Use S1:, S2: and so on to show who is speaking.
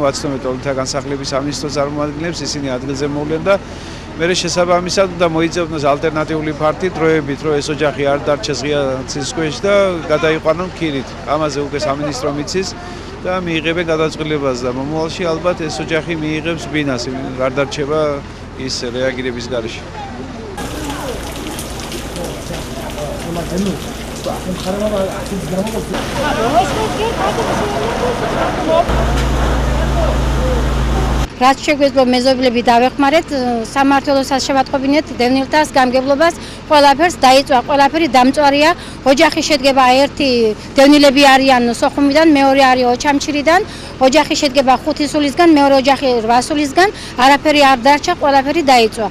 S1: ვაცნობთ თოლითა განსახლების ამინისტოს წარმომადგენლებს, ისინი ადგილზე მოვლენ და მე შესაბამისად და მოიწევდნენ ალტერნატიული ფართი დროებით, რომ ეს ოჯახი არ დარჩეს ღია ცის ქვეშ და გადაიყვანონ ქირით. ამაზე უკვე სამინისტრო მიცის და მიიღებენ გადაწყვეტილებას და მომავალში ალბათ ეს ოჯახი მიიღებს ბინას, არ დარჩება ის რეაგირების გარეშე.
S2: რაც შეგვეძლო მეზობლები დავეხმარეთ, სამმართველოს შევატყობინეთ დევნილთას გამგებლობას, ყველაფერს დაიწვა, ყველაფერი დამწვარია. ოჯახი შედგება ერთი დევნილები არიან სოხუმიდან, მეორე არის ოჩამჩირიდან, ოჯახი შედგება 5 სულისგან, მეორე ოჯახი 8 სულისგან, არაფერი არ დარჩა, ყველაფერი დაიწვა.